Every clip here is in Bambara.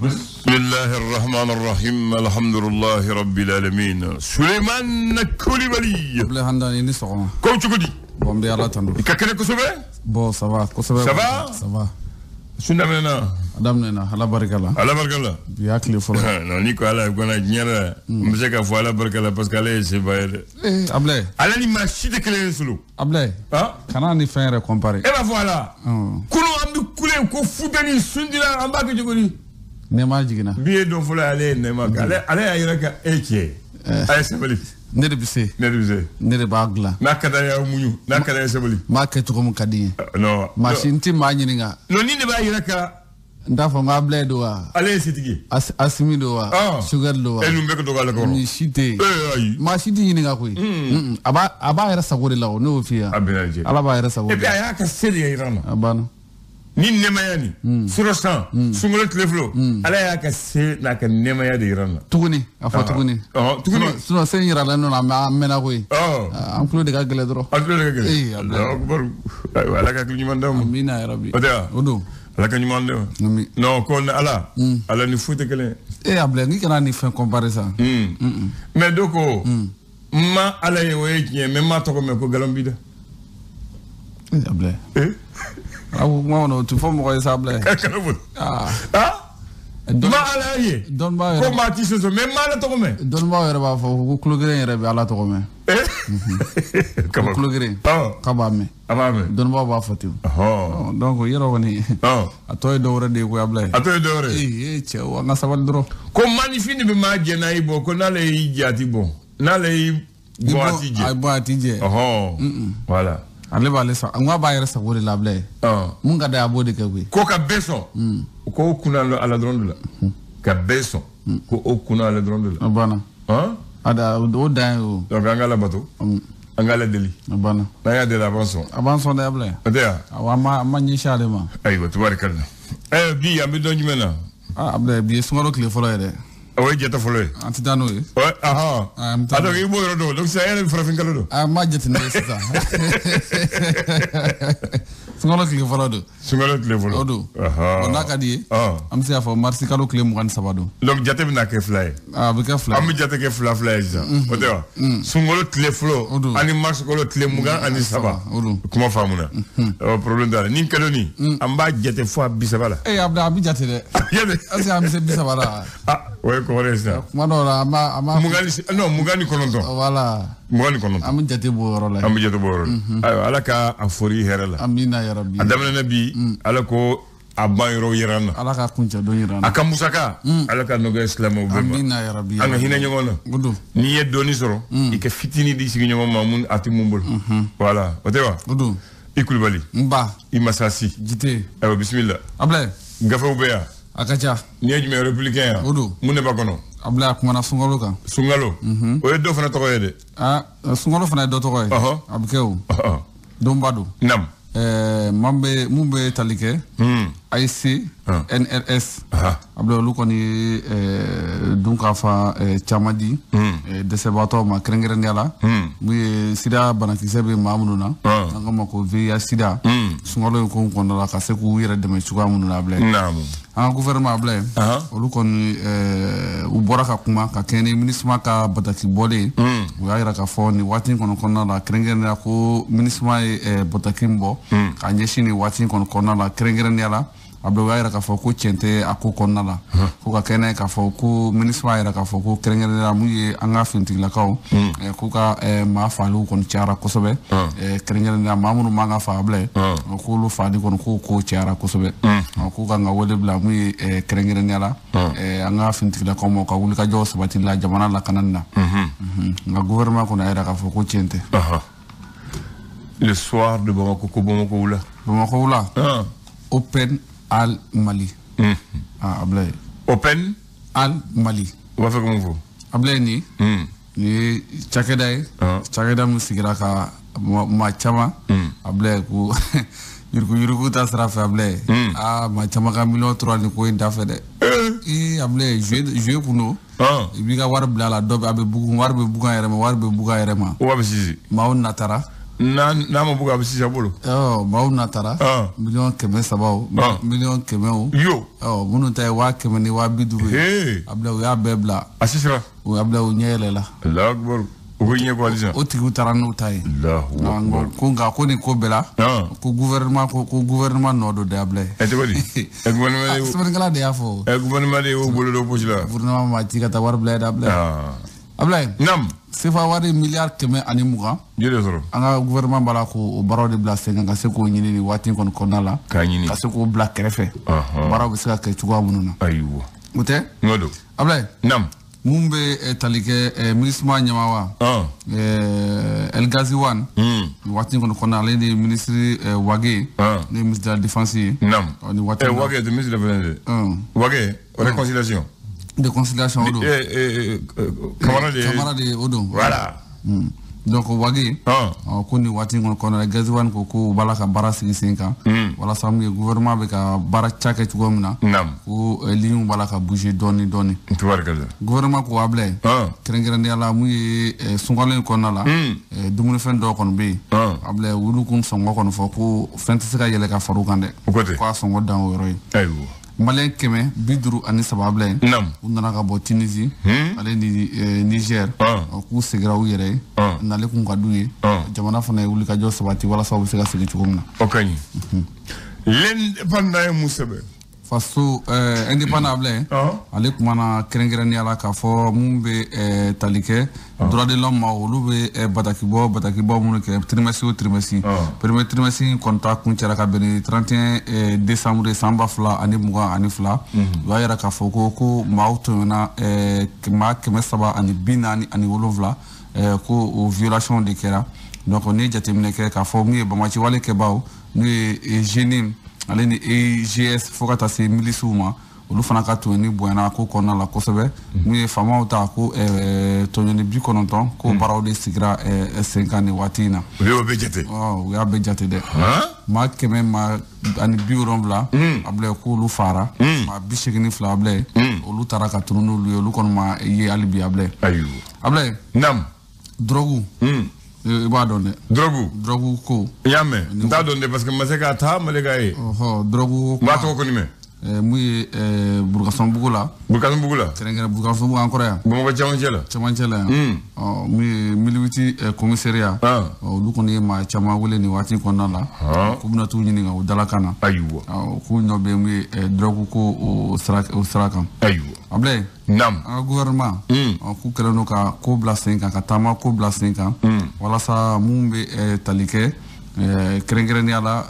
Bismillahir Rahmanir Rahim. Alhamdulillahi Rabbil Alamin. Suleiman Koulibaly. Ablaye Handani ni sɔgɔma. Ko cogo di? Bon bɛ Ala tando. I ka kɛnɛ kosɛbɛ? Bon ça va kosɛbɛ. Ça va? Ça va. Sun daminɛna? A daminɛna Ala barika la. Ala barika la. Bi y'a tile fɔlɔ. Non ni ko Ala ye kɔnɔ diɲɛ la. N bɛ se k'a fɔ Ala barika la parce que ale ye seba ye dɛ. Ablaye. Ale ni maa si tɛ kelen ye solo. Ablaye. Kana ni fɛn yɛrɛ comparer. E b'a fɔ Ala. Kunun an bɛ kule ko futɛni sundila an b'a kɛ cogo di? Nɛma jiginna. Bi ye don fɔlɔ ale ye nɛma kɛ. Ale y'a yɛrɛ ka e cɛ. A ye sabali. Ne de bɛ se. Ne de bɛ se. Ne de b'a dilan. N'a ka d'a ye aw muɲu. N'a ka d'a ye sabali. N b'a kɛ cogo min ka di n ye. Non. Mansin tɛ maa ɲininka. Non ni ne b'a yɛrɛ ka. N t'a fɔ n ko Ablaye don wa. Ale ye setigi. Asimi don wa. Sugar don wa. E nun bɛɛ ka dɔgɔ ale kɔrɔ. Ni si tɛ yen. Ayi. Maa si tɛ ɲininka koyi. A b'a yɛrɛ sago de la o ne y'o f'i ye. A bɛɛ lajɛlen. Ala b'a yɛrɛ sago. Et puis a y'a ka se de yira n na. A banna. Ni nɛmaya nin. Sura san. Sunkalo tile filo. Ala y'a ka se n'a ka nɛmaya de yira n na. Tuguni a fɔ tuguni. Tuguni. Sinon sen yiralen nɔ a mɛnna koyi. An tulo de ka gɛlɛn dɔrɔn. An tulo de ka gɛlɛn. Alahu akibaru. Ala ka hakili ɲuman d'aw ma. Amina yarabi. O tɛ wa? O don. Ala ka ɲuman d'aw ma. Non ko Ala. Ala ni foyi tɛ kelen ye. Ablaye n'i kana ni fɛn comparer sa. Mais dɔ ko. Ma Ala ye o ye tiɲɛ mais n m'a tɔgɔ mɛn ko nkalon b'i da. Ablaye. Awo kuma kɔnɔ o tɛ fɔ mɔgɔ ye sa Ablaye. Kana bolo. Ma Ala ye. Dɔnnibaw yɛrɛ. Ko maa ti soso mais n m'a Ala tɔgɔ mɛn. Dɔnnibaw yɛrɛ b'a fɔ ko kulo kelen yɛrɛ bɛ Ala tɔgɔ mɛn. Kaba kulo kelen. K'a b'a mɛn. A b'a mɛn. Dɔnnibaw b'a fɔ ten. Donc yɔrɔ kɔni. A tɔ ye dɔ wɛrɛ de ye ko Ablaye. A tɔ ye dɔ wɛrɛ ye. Cɛ an ka sabali dɔrɔn. Ko maanifin de bɛ maa jɛ n'a y'i bɔ ko n'ale y'i jɛ a ti bɔ n'ale y'i bɔ a ti jɛ. A bɔ a ti jɛ. Voilà. Ale b'ale sa n ko a b'a yɛrɛ sago de la Ablaye. Mun ka d'a ye a b'o de kɛ koyi. Ko ka bɛɛ sɔn. Ko o kunna Ala dɔrɔn de la. Ka bɛɛ sɔn. Ko o kunna Ala dɔrɔn de la. A banna. O dan ye o. Donc an ka Ala bato. An ka Ala deli. A banna. N'an y'a deli a b'an sɔn. A b'an sɔn dɛ Ablaye. O tɛ wa? An ma ɲɛsin ale ma. Ayiwa tubaarikala. Bi an bɛ dɔn jumɛn na? Ablaye bi ye sunkalo tile fɔlɔ ye dɛ. O ye jate fɔlɔ ye. An tɛ taa n'o ye. A donc i b'o yɔrɔ dɔn donc sisan e yɛrɛ bɛ farafin kalo dɔn. A ma jate n'o ye sisan. Sunkalo tile fɔlɔ don. Sunkalo tile fɔlɔ. O don. Bon n'a ka di ye. An bɛ se k'a fɔ marisi kalo tile 23 don. Donc jate bɛna kɛ fila ye. A bɛ kɛ fila ye. An bɛ jate kɛ fila ye sisan. O tɛ wa? Sunkalo tile fɔlɔ ani marisi kalo tile 23. O don. Kuma faamuna. Problème t'a la ni kalo nin an b'a jate fo a 30 la. Ablaye a bɛ jate dɛ. Est-ce que an bɛ se 30 la? O ye kɔrɔ ye sisan. Kuma dɔw la an b'a. 29. Voilà. 29. An bɛ jate bɔ yɔrɔ la. An bɛ jate bɔ yɔrɔ la. Ayiwa Ala ka a fori hɛrɛ la. Amina yarabi. A daminɛ bi Ala ko a ban yɔrɔ yira n na. Ala ka kuncɛ don yira n na. A ka musaka Ala ka nɔgɔya silamɛw bɛɛ ma. Amina yarabi. An ka hinɛ ɲɔgɔn na. O don. N'i ye dɔɔni sɔrɔ i ka fitinin di sigi ɲɔgɔn ma mun a tɛ mun bolo. Voilà o tɛ wa? O don. I Kulibali. N ba. I Masasi. Jite. Ayiwa bisimila. Ablaye. Gafew bɛ yan. A ka ca. N'i ye jumɛn républicain yan. O don. Mun de b'a kɔnɔ? Ablaye a kumana sunkalo kan. Sunkalo. O ye dɔ fana tɔgɔ ye dɛ. Sunkalo fana ye dɔ tɔgɔ ye. A bɛ kɛ o. Donba don. Nam. Mun bɛ tali kɛ. AIC. NRS. Ablaye olu kɔni ye dun k'a fa caman di. Dɛsɛbaatɔw ma kɛrɛnkɛrɛnnenya la. Mun ye sida banakisɛ bɛ maa minnu na. An k'a ma ko VIH sida. Sunkalo in ko kɔnɔna la ka se k'u yɛrɛ dɛmɛ cogoya minnu na Ablaye. An ka gouvernement Ablaye. Olu kɔni u bɔra ka kuma ka kɛɲɛ ni MINUSMA ka bataki bɔlen. U y'a jira k'a fɔ nin waati in kɔni kɔnɔna la kɛrɛnkɛrɛnnenya ko MINUSMA ye bataki min bɔ ka ɲɛsin nin waati in kɔni kɔnɔna la kɛrɛnkɛrɛnnenya la. Ablaye u y'a jira k'a fɔ ko tiɲɛ tɛ a ko kɔnɔna la. Ko ka kɛnɛ k'a fɔ ko MINUSMA y'a jira k'a fɔ ko kɛrɛnkɛrɛnnenya mun ye an ka finitigilakaw k'u ka maa faaliw kɔni cayara kosɛbɛ. Kɛrɛnkɛrɛnnenya maa minnu man ka fa Ablaye k'olu faali kɔni k'o ko cayara kosɛbɛ. K'u kan ka wele bila mun ye kɛrɛnkɛrɛnnenya la an ka finitigilakaw ma ka wulikajɔw sabati la jamana lakanani na. Nka gouvernement kɔni y'a jira k'a fɔ ko tiɲɛ tɛ. Le soir de Bamako ko Bamako wula. Bamako wula. Open Al Mali. Ablaye. Open Al Mali. O b'a fɛ ka mun fɔ? Ablaye ni ye cakɛda ye. Cakɛda min sigira ka maa caman. Ablaye ko yurugu ta sira fɛ Ablaye. Maa caman ka miliyɔn tora nin ko in da fɛ dɛ. Ablaye jouer kun don. I b'i ka wari bila a la dɔ bɛ a bɛ bugun wari bɛ bugun a yɛrɛ ma wari bɛ bugun a yɛrɛ ma. O b'a bɛ sisi. Maaw natara. n'a ma buga bisi sabolo maaw natara million 300 million 100 yo minnu ta ye 100 ni 250 abla u y'a bɛɛ bila asisira u abla u ɲɛɛlɛla Allahu akbar o ko ɲɛ ko alisa o tigiw taara n'u ta ye ko nka ko ni ko bɛɛ la ko gouvernement nɔ do de abla e tɛ bali gouvernement sɛbɛnnikɛla de y'a fɔ gouvernement de y'o bolo dɔ poche la gouvernement ma ci ka taa wari bila ye abla abla nam sefa wari miliyari 120 jere sɔrɔ an ka gouvernement b'a la k'o baaraw de bila sen kan ka se k'o ɲini nin waati kɔni kɔnɔna la k'a ɲini ka se k'o bila kɛrɛfɛ baaraw bɛ se ka kɛ cogoya minnu na ayiwa o tɛ n'o don ablaye nam mun bɛ tali kɛ minisma ɲɛmaa El Ghaziwan waati kɔni kɔnɔna ale ni ministre Wage ne ye ministre de la défense ye nam ni waati Wage de ministre de la défense Wage réconciliation de conciliation o don camarade de o don voilà donc Wage ko ni waati kɔnɔ Ghaziwan ko u b'a la ka baara sigi sen kan walasa mun ye gouvernement bɛ ka baara ca kɛ cogo min na ko ligne b'a la ka bouger dɔɔni dɔɔni gouvernement ko ablaye kɛrɛnkɛrɛnnenya la mun ye sunkalo in kɔnɔna la dumunifɛn dɔw kɔni bɛ yen ablaye olu kun sɔngɔ kɔni fɔ ko fɛn tɛ se ka yɛlɛ ka fara u kan dɛ ko a sɔngɔ dan o yɔrɔ ye malien 153 ablaye u nana ka bɔ Tunisie ale ni Niger k'u segira u yɛrɛ ye n'ale kun ka d'u ye jamana fana ye wulikajɔ sabati walasa u bɛ se ka segin cogo min na o ka ɲi l'indépendant ye mun sɛbɛn faso indépendant ablaye ale kumana kɛrɛnkɛrɛnnenya la k'a fɔ mun bɛ tali kɛ droit de l'homme ma olu bɛ bataki bɔ minnu kɛ trimestre o trimestre premier trimestre kɔni ta kun cɛla ka bɛn ni 31 décembre san 2022 u y'a yira k'a fɔ ko maaw tɛmɛna maa 347 ko o violation de kɛra donc ni jateminɛ kɛ k'a fɔ min ye bamaci wale kɛbaaw n'o ye génie ale ni EGS fo ka taa se milisiw ma olu fana ka tɔɲɔni bonyana ko kɔnɔna la kosɛbɛ mun ye faamaw ta ko tɔɲɔni 90 ko baaraw de sigira sen kan nin waati in na u y'o bɛɛ jate u y'a bɛɛ jate dɛ maa 170 ablaye k'olu fara maa 82 ablaye olu taara ka tunu n'olu ye olu kɔni ma ye hali bi ablaye ablaye nam drogue i b'a dɔn dɛ drogue ko i y'a mɛn n t'a dɔn dɛ parce que n ma se k'a ta Malika ye drogue n b'a tɔgɔ kɔni mɛn mun ye Burkasɔnbugu la kɛrɛnkɛrɛn Burkasɔnbugu an kɔrɔ yan Bamakɔ cɛmancɛ la yan mun ye militi commissariat olu kɔni ye maa caman wele nin waati kɔnɔna la k'u bɛna t'u ɲininka o dalakan na k'u nɔ bɛ mun ye drogue ko o sira kan ablaye an ka gouvernement k'u kɛlen don ka ko bila sen kan ka taama ko bila sen kan walasa mun bɛ tali kɛ kɛrɛnkɛrɛnnenya la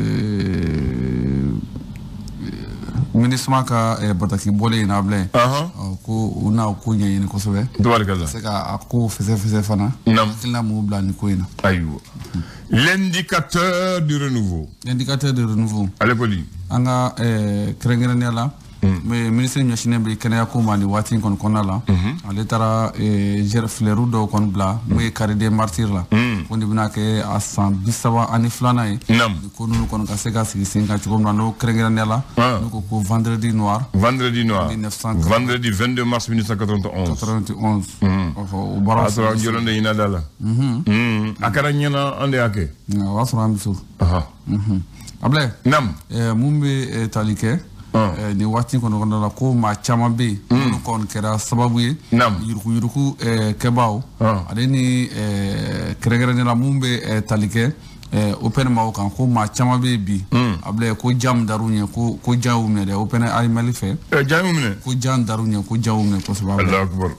minisma ka bataki bɔlen in ablaye ko u n'a ko ɲɛɲini kosɛbɛ se ka a ko fɛsɛfɛsɛ fana hakilina m'u bila nin ko in na ayiwa l'indicateur du renouveau ale ko di an ka kɛrɛnkɛrɛnnenya la ministre ɲɛsinnen bɛ kɛnɛya ko ma nin waati in kɔni kɔnɔna la ale taara fleurs dɔw kɔni bila mun ye carré des martyrs la ko nin bɛna kɛ a san 32 ye ko ninnu kɔni ka se ka sigi sen kan cogo min na n'o kɛrɛnkɛrɛnnenya la n'u ko vendredi noir vendredi 22 mars 1991 o baara sɔrɔ jɔlen de ɲina da la a kɛra ɲɛna an de y'a kɛ o b'a sɔrɔ an bɛ so ablaye mun bɛ tali kɛ nin waati kɔnɔ la ko maa caman bɛ yen minnu kɔni kɛra sababu ye yuruguyurugu kɛbaaw ale ni kɛrɛnkɛrɛnnenya la mun bɛ tali kɛ open maaw kan ko maa caman bɛ yen bi ablaye ko jam dar'u ɲɛ ko jan y'u minɛ dɛ open alimali fɛ jan y'u minɛ ko jan dar'u ɲɛ ko jan y'u minɛ kosɛbɛ Allahu akbar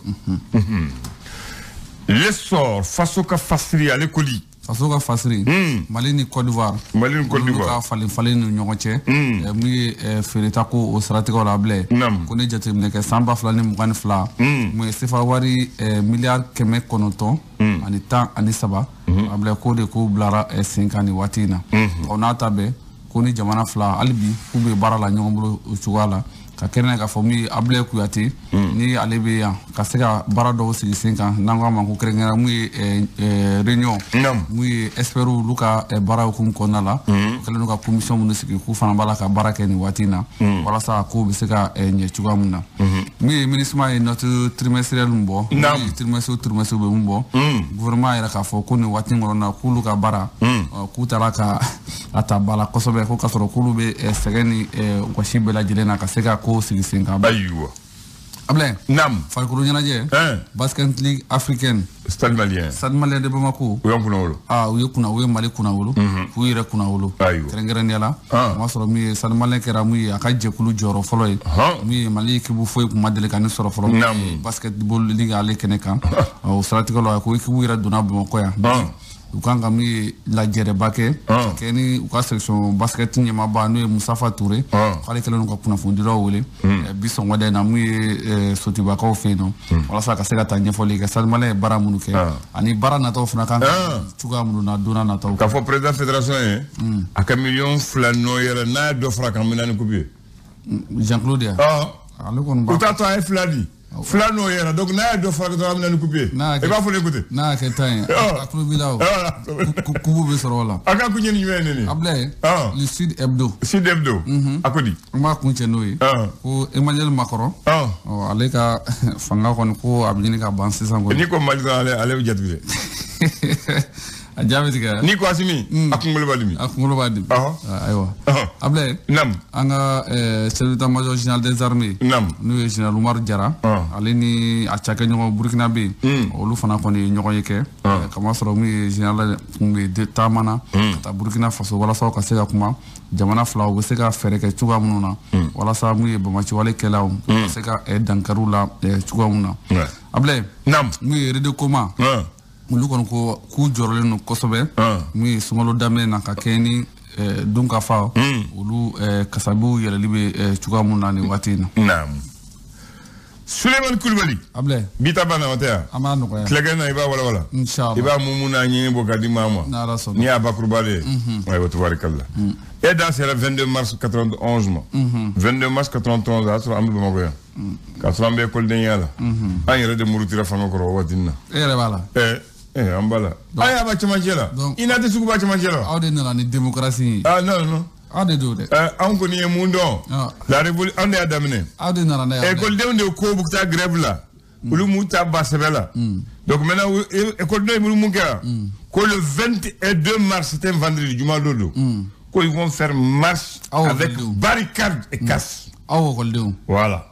l'essor faso ka fasiri ale ko di faso ka fasiri Mali ni Côte d'Ivoire ka falen ni ɲɔgɔn cɛ mun ye feereta ko o siratigɛw la ablaye ko ne jateminɛ kɛ san 2022 mun ye sefa wari miliyari 913 ablaye ko de ko bilara sen kan nin waati in na o n'a ta bɛɛ ko ni jamana fila hali bi k'u bɛ baara la ɲɔgɔn bolo o cogoya la ka kɛnɛ k'a fɔ min ye Ablaye Kuyate ni ale bɛ yan ka se ka baara dɔw sigi sen kan n'an ko a ma ko kɛrɛnkɛrɛn mun ye réunion mun ye experts olu ka baara hukumu kɔnɔna la u kɛlen don ka commission minnu sigi k'u fana b'a la ka baara kɛ nin waati in na walasa kow bɛ se ka ɲɛ cogoya min na mun ye MINUSMA ye note trimestrielle min bɔ trimestre bɛ mun bɔ gouvernement yɛrɛ k'a fɔ ko nin waati in kɔnɔna k'olu ka baara k'u taara ka a ta ba la kosɛbɛ ko k'a sɔrɔ k'olu bɛ sɛgɛn ni wɔsi bɛɛ lajɛlen na ka se ka kow sigi sen kan. Ablaye. Naam. Farikolo ɲɛnajɛ. Basket League africaine. Stade malien. Stade malien de Bamako. U y'an kunna wolo. U ye Mali kunna wolo. K'u yɛrɛ kunna wolo. Kɛrɛnkɛrɛnnenya la. O b'a sɔrɔ min ye Stade malien kɛra mun ye a ka jɛkulu jɔyɔrɔ fɔlɔ ye. Mun ye Mali équipe foyi kun ma deli ka ne sɔrɔ fɔlɔ. Naam. Basketball ligue ale kɛnɛ kan. O siratigɛ la ko équipe yɛrɛ donna Bamako yan. U kan ka min ye lajɛrɛba kɛ ka kɛ ni u ka section basket ɲɛmaaba n'o ye Musafa Ture k'ale kɛlen don ka kunnafonidilaw wele bi sɔgɔmada in na mun ye sotibakaw fɛ yen nɔ walasa ka se ka taa ɲɛfɔli kɛ Stade malien ye baara minnu kɛ ani baara nataw fana kan ka cogoya minnu na donna nataw k'a fɔ président fédération ye a ka miliyɔn 2 nɔ yɛrɛ n'a ye dɔ fara kan mina ni coupe ye Jean-Claude yan ale kɔni u t'a to a ye 2 di 2 n'o yɛrɛ donc n'a ye dɔ fara kan mina ni coupe ye i b'a fɔ ne écoute n'a y'a kɛ 10 ye a tulo b'i la o kubu bɛ sɔrɔ o la a ka kun ye nin jumɛn ye nin Ablaye le Sud Hebdo a ko di an b'a kun cɛ n'o ye ko Emmanuel Macron ale ka fanga kɔni ko a bɛ ɲini ka ban sisan kɔni n'i ko Mali dɔrɔn ale bɛ jate dɛ a jaabi tigɛ n'i ko Asimi a kunkolo b'a dimi ayiwa Ablaye an ka chef d'état-major général des armées n'o ye général Umaru Jara ale ni a cakɛɲɔgɔn Burkina bɛ yen olu fana kɔni ye ɲɔgɔn ye kɛ kamasɔrɔ mun ye général kun bɛ taama na ka taa Burkina Faso walasa ka se ka kuma jamana fila u bɛ se ka fɛɛrɛ kɛ cogoya minnu na walasa mun ye bamaciwale kɛlaw ka se ka dankariw la cogoya minnu na Ablaye mun ye redekoma olu kɔni ko k'u jɔrɔlen don kosɛbɛ mun ye sunkalo daminɛ na ka kɛ ni dunkafa olu kasabiw yɛlɛli bɛ cogoya minnu na nin waati in na. Suleiman Kulubali Ablaye bi ta banna o tɛ yan an b'a nɔgɔya tilekɛ na i b'a walawala inshallah i b'a mumu n'a ɲɛɲɛ bɔ ka di maa ma n'i y'a bakurubalen ye ayiwa tubarikala e da sera 22 mars 91 ma 22 mars 91 a y'a sɔrɔ an bɛ Bamakɔ yan k'a sɔrɔ an bɛ écoledenya la an yɛrɛ de murutira fanga kɔrɔ o waati na e yɛrɛ b'a la an b'a la a y'a ba cɛmancɛ la i n'a tɛ sugu ba cɛmancɛ la aw de nana ni démocratie ye non aw de don dɛ anw kɔni ye mun dɔn la révolution an de y'a daminɛ aw de nana n'a ye écoledenw de ko bɛ taa grève la olu m'u ta ba sɛbɛ la donc maintenant écoledenw ye mun kɛra ko le 22 mars c'était un vendredi juma don don ko ils vont faire marche avec barricade et casse aw écoledenw voilà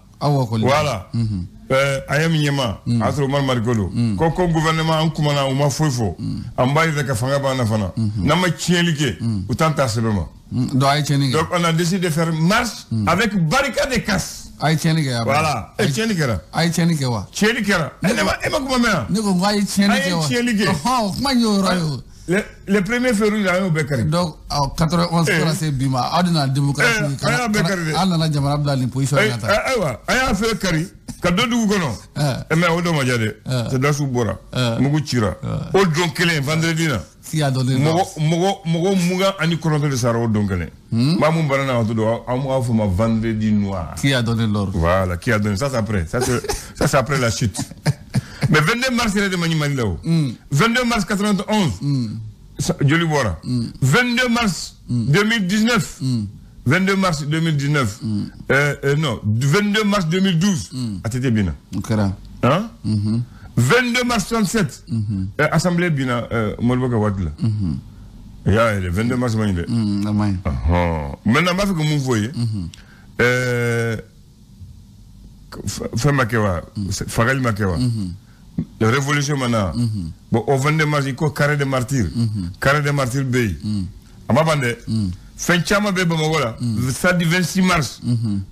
a ye min ɲɛma a y'a sɔrɔ Umaru Mariko don ko gouvernement an kumana u ma foyi fɔ an b'a yɛrɛ ka fanga b'an na fana n'an ma tiɲɛli kɛ u t'an ta sɛbɛn ma donc on a décidé de faire marche avec barricade et casse a ye tiɲɛni kɛ voilà tiɲɛni kɛra a ye tiɲɛni kɛ wa tiɲɛni kɛra e ma kuma mɛn ne ko a ye tiɲɛni kɛ wa a ye tiɲɛni kɛ kuma in y'o yɔrɔ ye o les premiers feux rouges an y'o bɛɛ kari donc 91 fo ka se bi ma aw de nana démocratie an y'a bɛɛ kari dɛ an nana jamana bila nin position in na tan ayiwa an y'a fɛ kari ka dɔ dugu kɔnɔ mais o dɔ ma diya dɛ sɛdasiw bɔra mugu cira o don kelen vendredi na mɔgɔ 29 de sara o don kelen maa mun banana o to don an b'a fɔ ma vendredi noir qui a donné l'ordre voilà qui a donné ça c'est après ça c'est après la chute mais 22 mars yɛrɛ de ma ɲi Mali la o 22 mars 91 joli bɔra 22 mars 2019 22 mars 2019 non 22 mars 2012 a tete bina hein 22 mars 67 assemblée bina Modibo ka waati la ya 22 mars ma ɲi dɛ maintenant b'a fɛ ka mun fɔ ye fɛn ma kɛ wa fagali ma kɛ wa révolution mana bon au 22 mars il ko carré de martyr bɛ yen a ma ban dɛ fɛn caman bɛ Bamakɔ la samedi 26 mars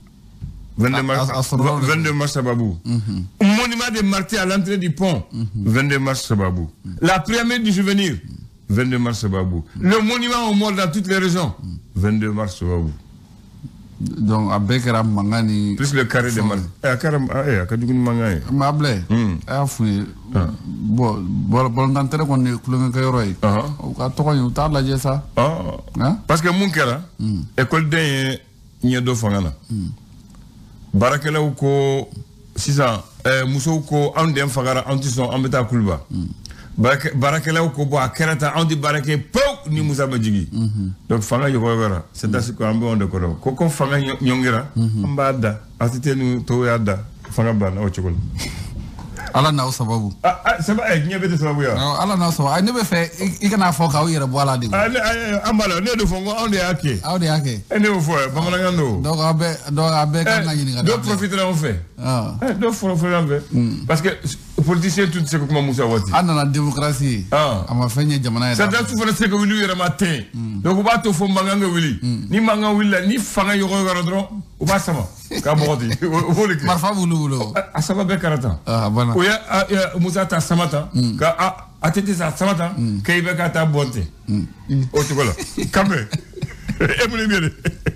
22 mars sababu monument des martyrs à l'entrée du pont 22 mars sababu la pyramide du souvenir 22 mars sababu le monument aux morts dans toutes les régions 22 mars sababu donc a bɛɛ kɛra mankan ni plus le carré de Mali a ka jugu ni mankan ye mais Ablaye a y'a f'u ye bon bɔlɔntan tɛrɛ kɔni ye kulonkɛ yɔrɔ ye u ka tɔgɔ in u t'a lajɛ sa parce que mun kɛra écoleden ye ɲɛ dɔ fanga na baarakɛlaw ko sisan musow ko anw den fagara an tɛ sɔn an bɛ taa kuluba baarakɛlaw ko bon a kɛra tan anw tɛ baara kɛ pewu ni Musa ma jigin donc fanga ɲɔgɔnyara c'est à dire ko an bɛ anw de kɔrɔ ko fanga ɲɔngira an b'a da ACT ni tɔw y'a da fanga banna o cogo la. Ala n'aw sababu. Ɲɛ bɛ tɛ sababu ya. Ala n'aw sababu ne bɛ fɛ I kana fɔ k'aw yɛrɛ bɔ a la de. An b'a la ne de fɔ n ko anw de y'a kɛ. Aw de y'a kɛ. Ne y'o fɔ bamanankan don. Donc a bɛɛ kan ka ɲininka. Dɔ profitera an fɛ. Dɔ profitera an fɛ. Parce que politicien tun tɛ se ka kuma Musa waati. An nana démocratie. A ma fɛn ɲɛ jamana yɛrɛ. Sardatu fana tɛ se ka wuli u yɛrɛ ma ten. Donc u b'a to fo mankan ka wuli. Ni mankan wulila ni fanga ɲɔgɔnyara dɔrɔn u b'a sama. K'a bɔgɔ ten. O b'o de kɛ. Marifa b'olu bolo. A saba bɛɛ kɛra tan. O ye Musa ta sama tan. Ka ATT sa sama tan. K'e bɛ ka taa bɔn ten. O cogo la. Quand même. E mun ye